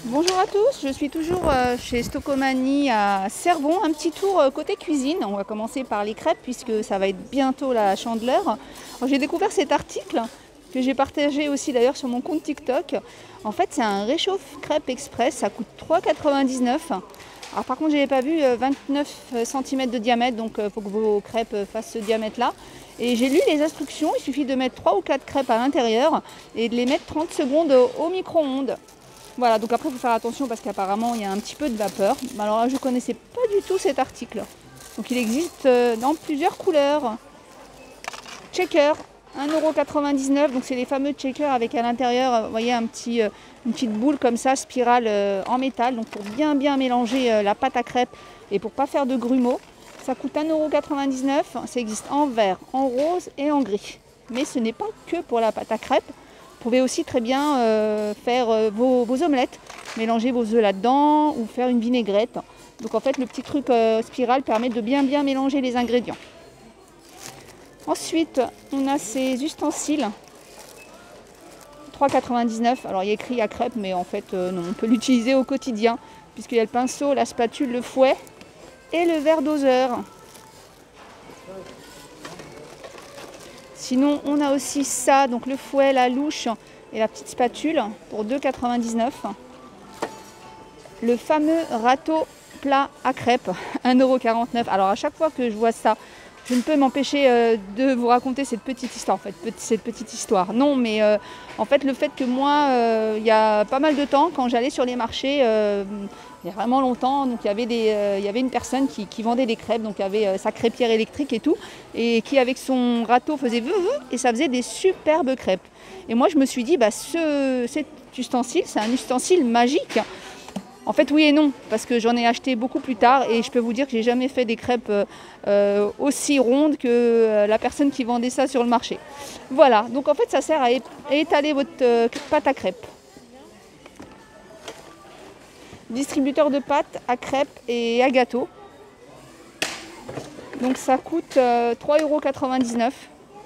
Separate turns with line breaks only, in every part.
Bonjour à tous, je suis toujours chez Stocomanie à Cervon. Un petit tour côté cuisine. On va commencer par les crêpes puisque ça va être bientôt la Chandeleur. J'ai découvert cet article que j'ai partagé aussi d'ailleurs sur mon compte TikTok. En fait, c'est un réchauffe crêpes express, ça coûte 3,99 €. Alors par contre, je n'avais pas vu 29 cm de diamètre, donc il faut que vos crêpes fassent ce diamètre-là. Et j'ai lu les instructions, il suffit de mettre 3 ou 4 crêpes à l'intérieur et de les mettre 30 secondes au micro-ondes. Voilà, donc après il faut faire attention parce qu'apparemment il y a un petit peu de vapeur. Alors là, je ne connaissais pas du tout cet article. Donc il existe dans plusieurs couleurs. Checker, 1,99 €. Donc c'est les fameux checkers avec à l'intérieur, vous voyez, une petite boule comme ça, spirale en métal. Donc pour bien mélanger la pâte à crêpes et pour ne pas faire de grumeaux. Ça coûte 1,99 €. Ça existe en vert, en rose et en gris. Mais ce n'est pas que pour la pâte à crêpes. Vous pouvez aussi très bien faire vos omelettes, mélanger vos œufs là-dedans ou faire une vinaigrette. Donc en fait le petit truc spirale permet de bien mélanger les ingrédients. Ensuite on a ces ustensiles, 3,99 €. Alors il y a écrit à crêpes mais en fait non, on peut l'utiliser au quotidien puisqu'il y a le pinceau, la spatule, le fouet et le verre doseur. Sinon, on a aussi ça, donc le fouet, la louche et la petite spatule pour 2,99 €. Le fameux râteau plat à crêpes, 1,49 €. Alors à chaque fois que je vois ça, je ne peux m'empêcher de vous raconter cette petite histoire. Non, mais en fait, le fait que moi, il y a pas mal de temps, quand j'allais sur les marchés, il y a vraiment longtemps, donc il y avait une personne qui vendait des crêpes, donc il y avait sa crêpière électrique et tout, et qui avec son râteau faisait et ça faisait des superbes crêpes. Et moi je me suis dit, cet ustensile, c'est un ustensile magique. En fait oui et non, parce que j'en ai acheté beaucoup plus tard et je peux vous dire que j'ai jamais fait des crêpes aussi rondes que la personne qui vendait ça sur le marché. Voilà, donc en fait ça sert à étaler votre pâte à crêpes. Distributeur de pâtes à crêpes et à gâteaux. Donc ça coûte 3,99 €.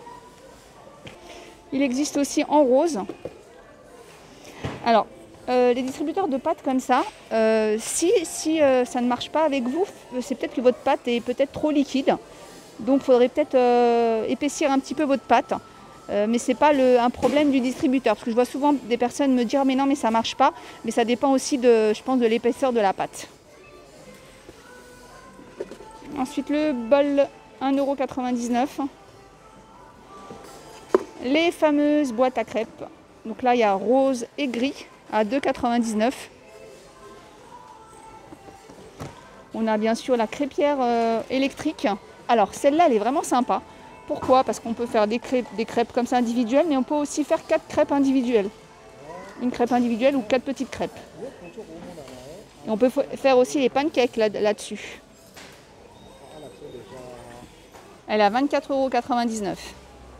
Il existe aussi en rose. Alors, les distributeurs de pâtes comme ça, si ça ne marche pas avec vous, c'est peut-être que votre pâte est peut-être trop liquide. Donc il faudrait peut-être épaissir un petit peu votre pâte. Mais ce n'est pas un problème du distributeur. Parce que je vois souvent des personnes me dire mais non mais ça ne marche pas. Mais ça dépend aussi je pense, de l'épaisseur de la pâte. Ensuite le bol, 1,99 €. Les fameuses boîtes à crêpes. Donc là il y a rose et gris à 2,99 €. On a bien sûr la crêpière électrique. Alors celle-là elle est vraiment sympa. Pourquoi? Parce qu'on peut faire des crêpes comme ça individuelles, mais on peut aussi faire 4 crêpes individuelles. Une crêpe individuelle ou 4 petites crêpes. Et on peut faire aussi les pancakes là-dessus. Elle est à 24,99 €.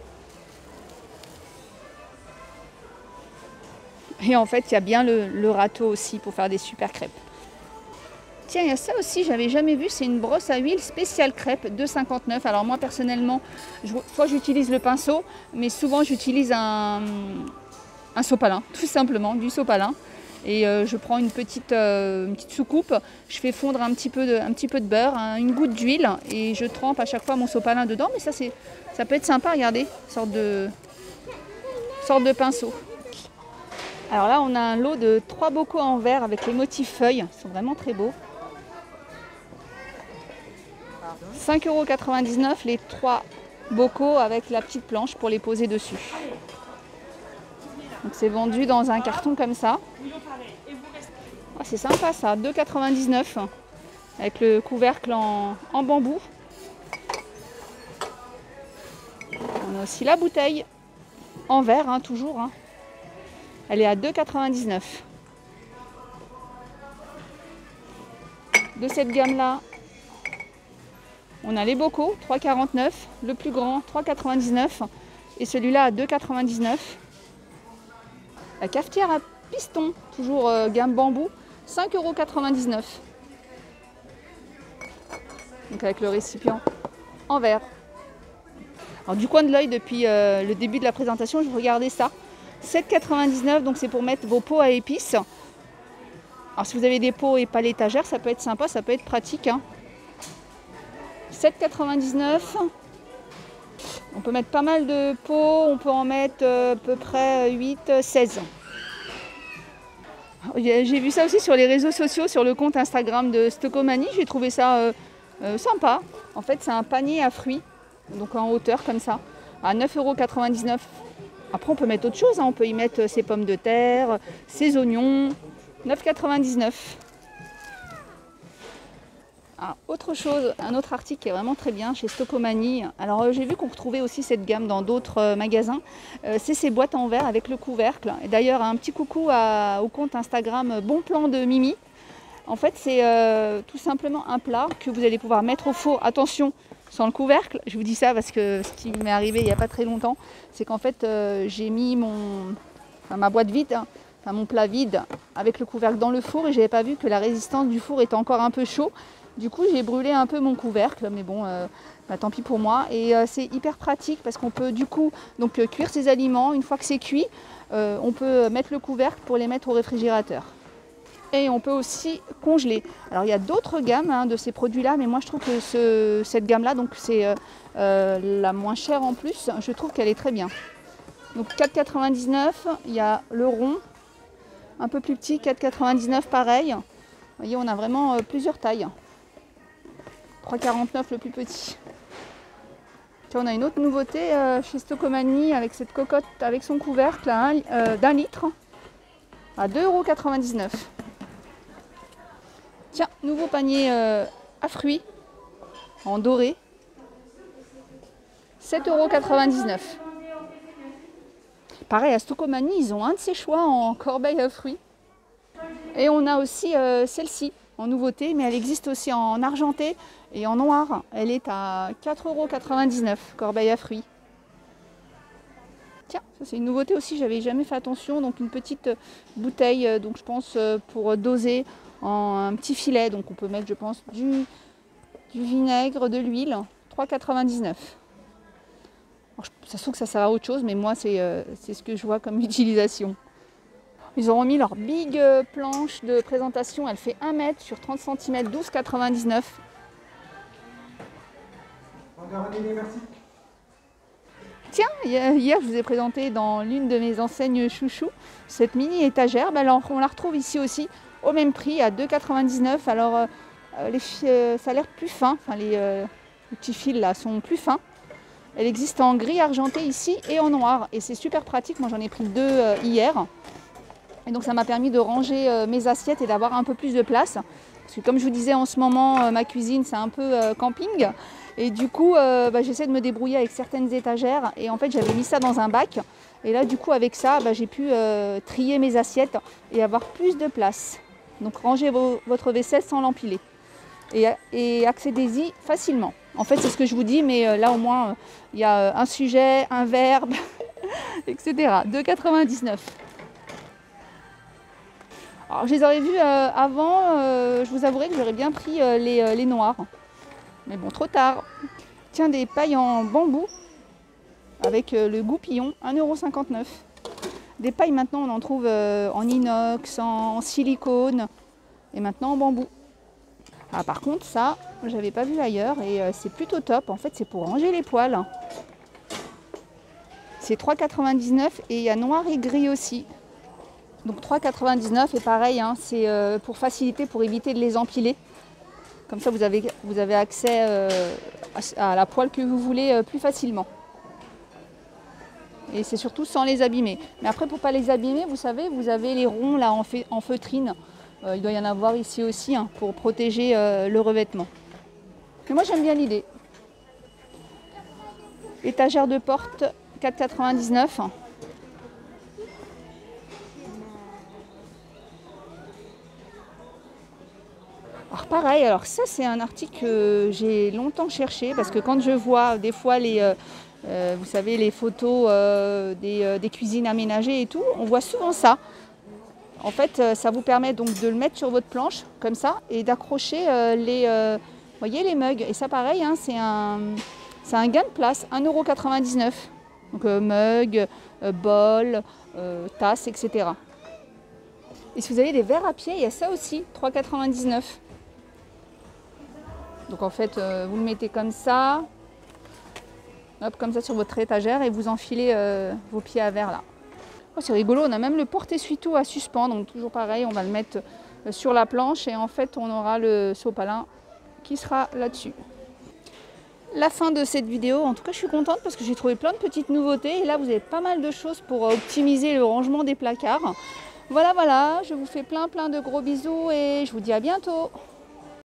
Et en fait, il y a bien le râteau aussi pour faire des super crêpes. Tiens, il y a ça aussi, j'avais jamais vu, c'est une brosse à huile spéciale crêpes, 2,59 €. Alors moi personnellement, soit j'utilise le pinceau, mais souvent j'utilise un sopalin, tout simplement, du sopalin. Et je prends une petite soucoupe, je fais fondre un petit peu de beurre, une goutte d'huile, et je trempe à chaque fois mon sopalin dedans. Mais ça peut être sympa, regardez, sorte de pinceau. Alors là, on a un lot de 3 bocaux en verre avec les motifs feuilles, ils sont vraiment très beaux. 5,99 € les 3 bocaux avec la petite planche pour les poser dessus. Donc c'est vendu dans un carton comme ça. Ah, c'est sympa ça, 2,99 € avec le couvercle en bambou. On a aussi la bouteille en verre, toujours. Elle est à 2,99 €. De cette gamme-là, on a les bocaux, 3,49 €. Le plus grand, 3,99 € et celui-là à 2,99 €. La cafetière à piston, toujours gamme bambou, 5,99 €. Donc avec le récipient en verre. Alors du coin de l'œil, depuis le début de la présentation, je regardais ça. 7,99 €, donc c'est pour mettre vos pots à épices. Alors si vous avez des pots et pas l'étagère, ça peut être sympa, ça peut être pratique. Hein. 7,99 €. On peut mettre pas mal de pots, on peut en mettre à peu près 8, 16. J'ai vu ça aussi sur les réseaux sociaux, sur le compte Instagram de Stocomanie. J'ai trouvé ça sympa. En fait, c'est un panier à fruits, donc en hauteur comme ça, à 9,99 €. Après, on peut mettre autre chose. Hein. On peut y mettre ses pommes de terre, ses oignons. 9,99 €. Ah, autre chose, un autre article qui est vraiment très bien chez Stocomanie. Alors j'ai vu qu'on retrouvait aussi cette gamme dans d'autres magasins. C'est ces boîtes en verre avec le couvercle. Et d'ailleurs un petit coucou au compte Instagram Bon Plan de Mimi. En fait c'est tout simplement un plat que vous allez pouvoir mettre au four. Attention, sans le couvercle. Je vous dis ça parce que ce qui m'est arrivé il n'y a pas très longtemps, c'est qu'en fait j'ai mis ma boîte vide, hein, mon plat vide avec le couvercle dans le four et je n'avais pas vu que la résistance du four était encore un peu chaud. Du coup, j'ai brûlé un peu mon couvercle, mais bon, tant pis pour moi. Et c'est hyper pratique parce qu'on peut du coup cuire ses aliments. Une fois que c'est cuit, on peut mettre le couvercle pour les mettre au réfrigérateur. Et on peut aussi congeler. Alors il y a d'autres gammes hein, de ces produits-là, mais moi je trouve que cette gamme-là, donc c'est la moins chère en plus, je trouve qu'elle est très bien. Donc 4,99 €, il y a le rond, un peu plus petit, 4,99 € pareil. Vous voyez, on a vraiment plusieurs tailles. 3,49 € le plus petit. Tiens, on a une autre nouveauté chez Stocomanie avec cette cocotte avec son couvercle d'1 litre à 2,99 €. Tiens, nouveau panier à fruits en doré. 7,99 €. Pareil, à Stocomanie, ils ont un de ces choix en corbeille à fruits. Et on a aussi celle-ci en nouveauté, mais elle existe aussi en argenté et en noir. Elle est à 4,99 €, corbeille à fruits. Tiens, ça c'est une nouveauté aussi, j'avais jamais fait attention. Donc une petite bouteille, donc je pense pour doser en un petit filet. Donc on peut mettre, je pense, du vinaigre, de l'huile, 3,99 €. Ça se trouve que ça sert à autre chose, mais moi c'est ce que je vois comme utilisation. Ils ont remis leur big planche de présentation. Elle fait 1 mètre sur 30 cm, 12,99 €.
Merci.
Tiens, hier je vous ai présenté dans l'une de mes enseignes chouchou cette mini étagère. Alors, on la retrouve ici aussi au même prix à 2,99 €. Alors ça a l'air plus fin. Enfin, les petits fils là sont plus fins. Elle existe en gris argenté ici et en noir. Et c'est super pratique. Moi j'en ai pris 2 hier. Et donc ça m'a permis de ranger mes assiettes et d'avoir un peu plus de place. Parce que comme je vous disais en ce moment, ma cuisine c'est un peu camping. Et du coup j'essaie de me débrouiller avec certaines étagères. Et en fait j'avais mis ça dans un bac. Et là du coup avec ça j'ai pu trier mes assiettes et avoir plus de place. Donc rangez votre vaisselle sans l'empiler. Et accédez-y facilement. En fait c'est ce que je vous dis, mais là au moins il y a un sujet, un verbe, etc. 2,99 €. Alors, je les aurais vus avant, je vous avouerai que j'aurais bien pris les noirs. Mais bon, trop tard. Tiens, des pailles en bambou avec le goupillon, 1,59 €. Des pailles maintenant, on en trouve en inox, en silicone et maintenant en bambou. Ah, par contre, ça, j'avais pas vu ailleurs et c'est plutôt top. En fait, c'est pour ranger les poêles. C'est 3,99 € et il y a noir et gris aussi. Donc 3,99 € et pareil, hein, c'est pour faciliter, pour éviter de les empiler. Comme ça, vous avez accès à la poêle que vous voulez plus facilement. Et c'est surtout sans les abîmer. Mais après, pour ne pas les abîmer, vous savez, vous avez les ronds là en feutrine. Il doit y en avoir ici aussi hein, pour protéger le revêtement. Mais moi, j'aime bien l'idée. Étagère de porte, 4,99 €. Alors pareil, alors ça c'est un article que j'ai longtemps cherché parce que quand je vois des fois vous savez les photos des cuisines aménagées et tout, on voit souvent ça. En fait, ça vous permet donc de le mettre sur votre planche comme ça et d'accrocher voyez les mugs. Et ça pareil, hein, c'est un gain de place, 1,99 €. Donc mug, bol, tasse, etc. Et si vous avez des verres à pied, il y a ça aussi, 3,99 €. Donc en fait, vous le mettez comme ça, hop, comme ça sur votre étagère et vous enfilez vos pieds à verre là. Oh, c'est rigolo, on a même le porte-essuie-tout à suspendre, donc toujours pareil, on va le mettre sur la planche et en fait on aura le sopalin qui sera là-dessus. La fin de cette vidéo, en tout cas je suis contente parce que j'ai trouvé plein de petites nouveautés et là vous avez pas mal de choses pour optimiser le rangement des placards. Voilà, je vous fais plein de gros bisous et je vous dis à bientôt.